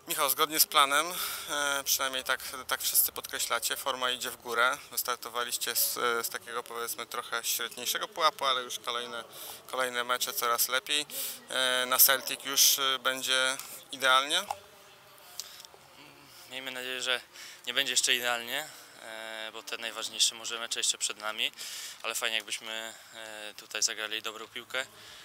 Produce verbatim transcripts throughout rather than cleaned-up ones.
Michał, zgodnie z planem, e, przynajmniej tak, tak wszyscy podkreślacie, forma idzie w górę. Wystartowaliście z, z takiego, powiedzmy, trochę średniejszego pułapu, ale już kolejne, kolejne mecze coraz lepiej. E, na Celtic już e, będzie idealnie? Miejmy nadzieję, że nie będzie jeszcze idealnie, e, bo te najważniejsze może mecze jeszcze przed nami, ale fajnie jakbyśmy e, tutaj zagrali dobrą piłkę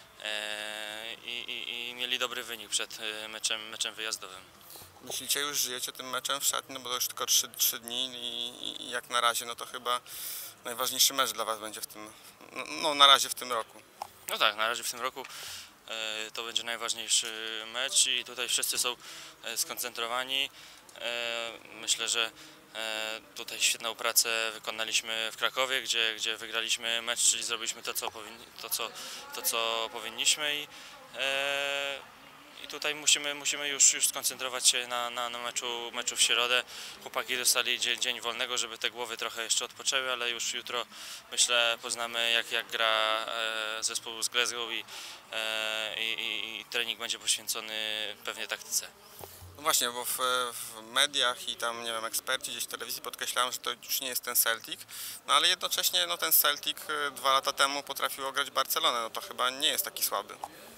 e, i, i, i mieli dobry wynik przed e, meczem, meczem wyjazdowym. Myślicie, już żyjecie tym meczem w szatni, no bo to już tylko trzy dni i, i jak na razie, no to chyba najważniejszy mecz dla Was będzie w tym, no, no na razie w tym roku. No tak, na razie w tym roku e, to będzie najważniejszy mecz i tutaj wszyscy są e, skoncentrowani. E, myślę, że e, tutaj świetną pracę wykonaliśmy w Krakowie, gdzie, gdzie wygraliśmy mecz, czyli zrobiliśmy to, co, powinni, to, co, to, co powinniśmy i, e, i tutaj musimy, musimy już, już skoncentrować się na, na, na meczu, meczu w środę. Chłopaki dostali dzień, dzień wolnego, żeby te głowy trochę jeszcze odpoczęły, ale już jutro myślę poznamy jak, jak gra e, zespół z Glasgow i, e, i, i trening będzie poświęcony pewnie taktyce. No właśnie, bo w, w mediach i tam, nie wiem, eksperci gdzieś w telewizji podkreślają, że to już nie jest ten Celtic, no ale jednocześnie no, ten Celtic y, dwa lata temu potrafił ograć Barcelonę, no to chyba nie jest taki słaby.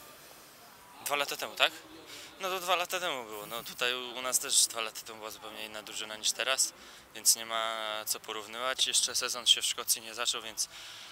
Dwa lata temu, tak? No to dwa lata temu było. No tutaj u nas też dwa lata temu była zupełnie inna drużyna niż teraz, więc nie ma co porównywać. Jeszcze sezon się w Szkocji nie zaczął, więc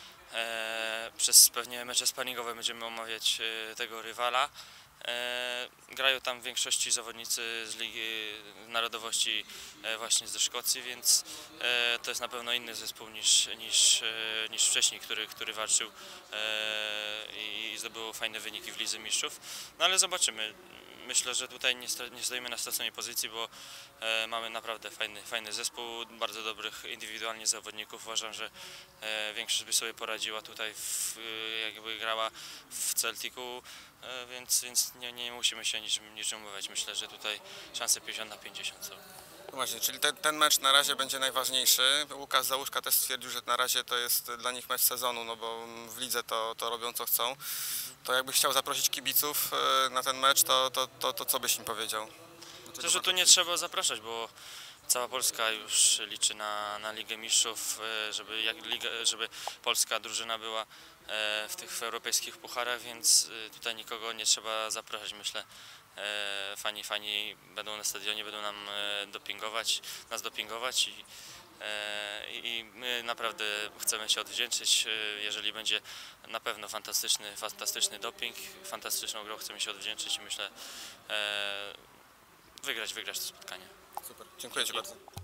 e, przez pewnie mecze sparingowe będziemy omawiać e, tego rywala. E, grają tam w większości zawodnicy z Ligi Narodowości e, właśnie ze Szkocji, więc e, to jest na pewno inny zespół niż, niż, e, niż wcześniej, który, który walczył e, i zdobył fajne wyniki w Lidze Mistrzów. No ale zobaczymy. Myślę, że tutaj nie, sto, nie stoimy na straconej pozycji, bo e, mamy naprawdę fajny, fajny zespół, bardzo dobrych indywidualnie zawodników. Uważam, że e, większość by sobie poradziła tutaj, w, jakby grała w Celticu, e, więc, więc nie, nie musimy się niczym, niczym umawiać. Myślę, że tutaj szanse pięćdziesiąt na pięćdziesiąt są. No właśnie, czyli te, ten mecz na razie będzie najważniejszy. Łukasz Załuszka też stwierdził, że na razie to jest dla nich mecz sezonu, no bo w lidze to, to robią co chcą. To jakby chciał zaprosić kibiców e, na ten mecz, to, to, to, to co byś im powiedział? Myślę, że tu nie trzeba zapraszać, bo cała Polska już liczy na, na Ligę Mistrzów, e, żeby, jak Liga, żeby polska drużyna była e, w tych europejskich pucharach, więc e, tutaj nikogo nie trzeba zapraszać. Myślę, e, fani, fani będą na stadionie, będą nam e, dopingować, nas dopingować i, e, i my naprawdę chcemy się odwdzięczyć. E, jeżeli będzie na pewno fantastyczny, fantastyczny doping, fantastyczną grą chcemy się odwdzięczyć i myślę, e, wygrać, wygrać to spotkanie. Super, dziękuję Ci bardzo.